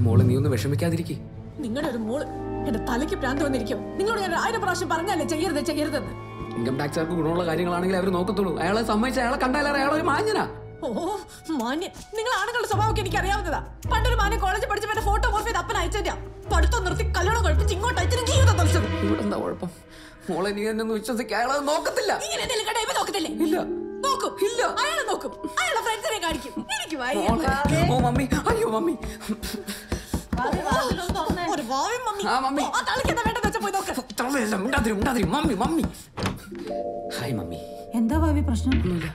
മോളെ നീ ഒന്ന് വിഷമിക്കാതിരിക്കേ. നിങ്ങളുടെ ഒരു മോള് എന്റെ തലയ്ക്ക് ഭ്രാന്ത് വന്നിരിക്കും. നിങ്ങളോട് ഞാൻ 1000 പ്രാവശ്യം പറഞ്ഞല്ലേ ചെയ്യരുതെന്ന്. ഇൻകം ടാക്സുകാർക്ക് ഗുണമുള്ള കാര്യങ്ങളാണെങ്കിൽ അവർ നോക്കത്തുള്ളൂ. അയാളെ സമ്മതിച്ച അയാളെ കണ്ടാലേ അയാളൊരു മാന്യനാ. ഓ മാന്യ, നിങ്ങൾ ആണുങ്ങളുടെ സ്വഭാവമൊക്കെ എനിക്ക് അറിയാവുന്നതാ. പണ്ടൊരു മാന്യ കോളേജിൽ പഠിച്ചപ്പോ ഫോട്ടോ മോർഫ് ചെയ്ത് അപ്പൻ അയച്ചാ പഠിത്തം നിർത്തി കല്യാണം കഴിപ്പിച്ച് ഇങ്ങോട്ട് അയച്ചു ജീവിതം തെളിച്ചത്. ഇവിടെ എന്താ കുഴപ്പം? മോളെ നീ എന്നെ ഒന്ന് വിശ്വസിക്കുക. അയാളത് നോക്കത്തില്ല. നോക്കത്തില്ലേ? ഇല്ല. നോക്കും. ഇല്ല. അയാളെ നോക്കും. അയാളെ ഫ്രണ്ട്സിനെ കാണിക്കും. എനിക്ക് ഓ മമ്മി, അയ്യോ മമ്മി. ഒരു വാവി മമ്മി. ആ മമ്മി. ആ തലയ്ക്ക് എന്താ വേണ്ടെന്ന് വെച്ചാൽ പോയി നോക്ക്. തള്ളയല്ല, മിണ്ടാതിരി മമ്മി മമ്മി. Hi mummy. എന്താ ഭാവി പ്രശ്നം? ഒന്നുമില്ല.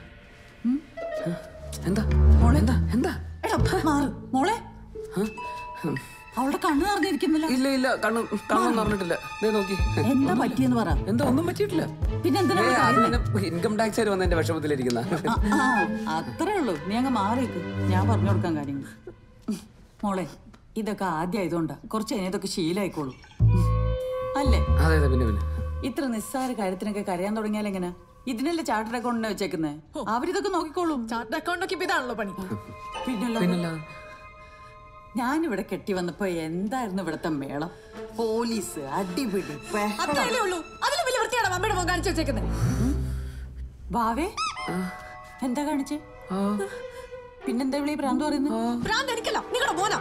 എന്താ മോളെ? എന്താ എന്താ മോളെ അവളുടെ കണ്ണ് നിറഞ്ഞിരിക്കുന്നില്ല. ഇല്ല ഇല്ല, കണ്ണൊന്നും നിറഞ്ഞിട്ടില്ല. നോക്കി. എന്താ പറ്റിയെന്ന് പറ. എന്താ ഒന്നും പറ്റിയിട്ടില്ല. പിന്നെന്തിനാ ഇൻകം ടാക്സ് വന്ന് എന്റെ വിഷമത്തിലിരിക്കുന്ന. അത്രേ ഉള്ളൂ. നീ അങ്ങ് മാറിയേക്ക്, ഞാൻ പറഞ്ഞു കൊടുക്കാൻ കാര്യങ്ങൾ. മോളെ ഇതൊക്കെ ആദ്യമായതുകൊണ്ടാ, കുറച്ച് കഴിഞ്ഞാൽ ഇതൊക്കെ ശീലമായിക്കോളൂ അല്ലേ? അതെ അതെ. പിന്നെ ഇത്ര നിസ്സാര കാര്യത്തിനൊക്കെ കരയാൻ തുടങ്ങിയാൽ എങ്ങനെ? ഇതിനല്ലേ ചാർട്ടേഡ് അക്കൗണ്ടിനെ വെച്ചേക്കുന്നേ. അവരിതൊക്കെ നോക്കിക്കോളും. ചാർട്ടേഡ് അക്കൗണ്ട് ഒക്കെ ഇതാണല്ലോ പണി. പിന്നല്ല ഞാനിവിടെ കെട്ടി വന്നപ്പോ എന്തായിരുന്നു ഇവിടത്തെ മേളം? പോലീസ്, അടിപിടി, അത്രയല്ലേ ഉള്ളൂ. അതിലും വലിയ വൃത്തിയാണ് മമ്മിയുടെ മോൻ കാണിച്ചു വെച്ചേക്കുന്നത്. ഭാവേ എന്താ കാണിച്ചേ? പിന്നെന്താ വിളി ഭ്രാന്ത് പറയുന്നത്? ഭ്രാന്ത് എനിക്കല്ല, നിങ്ങളുടെ മോനാ.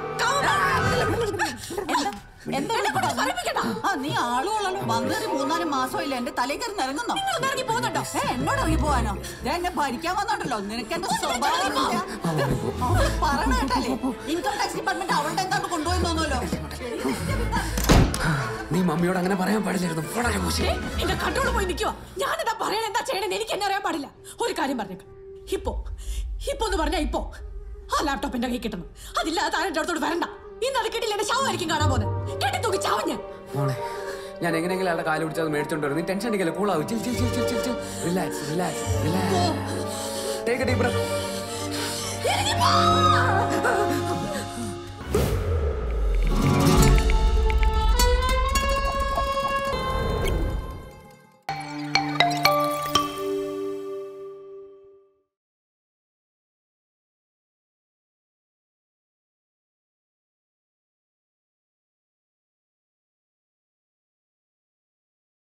നീ ആളുകളല്ലോ വന്നൊരു 3-4 മാസമില്ല എന്റെ തലയിൽ കയറി ഇറങ്ങുന്നോ? ഇറങ്ങി പോകുന്നുണ്ടോ? എന്നോട് ഇറങ്ങി പോവാനോ? എന്നെ ഭരിക്കാൻ വന്നോണ്ടല്ലോ. നിനക്ക് എന്റെ സ്വഭാവം പറഞ്ഞ കേട്ടല്ലേ? ഇൻകം ടാക്സ് ഡിപ്പാർട്ട്മെന്റ് അവളുടെ എന്താണ് കൊണ്ടുപോയി തോന്നുമല്ലോ. നീ മമ്മിയോട് അങ്ങനെ പറയാൻ പാടില്ലായിരുന്നു. എന്റെ കട്ടോട് പോയി നിൽക്കുക. ഞാനെന്താ പറയണ, എന്താ ചെയ്യണേ എനിക്ക് എന്നെ അറിയാൻ പാടില്ല. ഒരു കാര്യം പറഞ്ഞേക്കാം, ഇപ്പൊ എന്ന് പറഞ്ഞാ ഇപ്പൊ ആ ലാപ്ടോപ്പ് എന്റെ കൈ കിട്ടണം. അതില്ലാതെ താഴെ അടുത്തോട് വരണ്ട. ഇന്ന് അത് കിട്ടില്ല, എന്റെ ശവമായിരിക്കും കാണാൻ പോകുന്നത്. കെട്ടി തൂക്കി ചാവഞ്ഞ്. മോളെ ഞാൻ എങ്ങനെയെങ്കിലും അയാളുടെ കാല് പിടിച്ചത് മേടിച്ചോണ്ട് വരും. നീ ടെൻഷൻ അടിക്കല്ലേ, കൂളാവും. Relax relax relax. Take a deep breath.